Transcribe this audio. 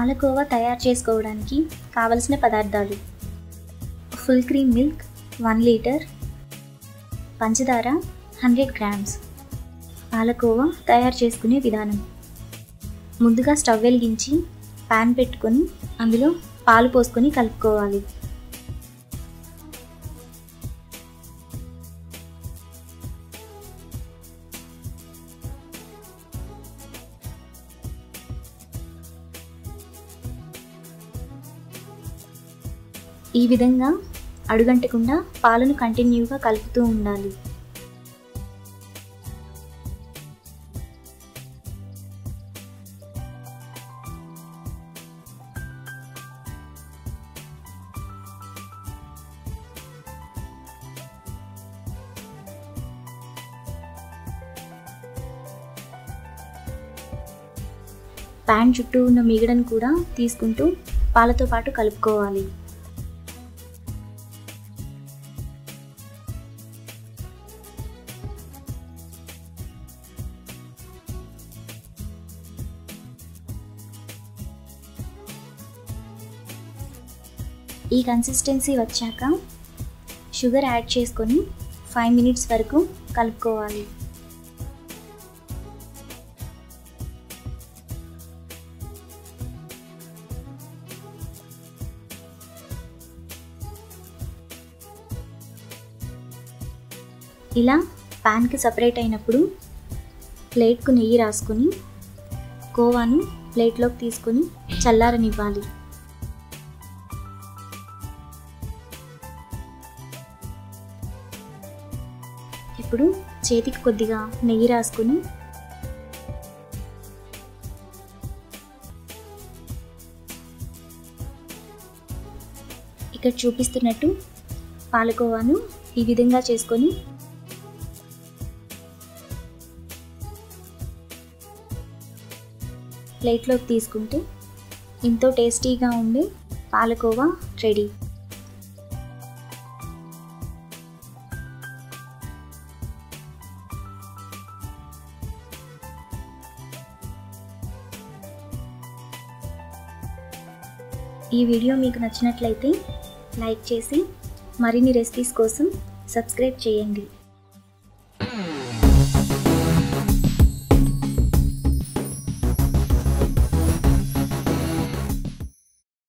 పాలకోవా తయారు చేసుకోవడానికి కావలసిన పదార్థాలు: ఫుల్ క్రీమ్ మిల్క్ 1 లీటర్, పంచదార 100 గ్రామ్స్. పాలకోవా తయారు చేసుకునే విధానం: ముందుగా స్టవ్ వెలిగించి పాన్ పెట్టుకొని అందులో పాలు పోసుకొని కలుపుకోవాలి. ఈ విధంగా అడుగంటకుండా పాలను కంటిన్యూగా కలుపుతూ ఉండాలి. పాన్ చుట్టూ ఉన్న మీగడను కూడా తీసుకుంటూ పాలతో పాటు కలుపుకోవాలి. ఈ కన్సిస్టెన్సీ వచ్చాక షుగర్ యాడ్ చేసుకొని 5 మినిట్స్ వరకు కలుపుకోవాలి. ఇలా ప్యాన్కి సపరేట్ అయినప్పుడు ప్లేట్కు నెయ్యి రాసుకొని కోవాను ప్లేట్లోకి తీసుకొని చల్లారనివ్వాలి. ఇప్పుడు చేతికి కొద్దిగా నెయ్యి రాసుకొని ఇక్కడ చూపిస్తున్నట్టు పాలకోవాను ఈ విధంగా చేసుకొని ప్లేట్లోకి తీసుకుంటే ఎంతో టేస్టీగా ఉండే పాలకోవా రెడీ. ఈ వీడియో మీకు నచ్చినట్లయితే లైక్ చేసి మరిన్ని రెసిపీస్ కోసం సబ్స్క్రైబ్ చేయండి.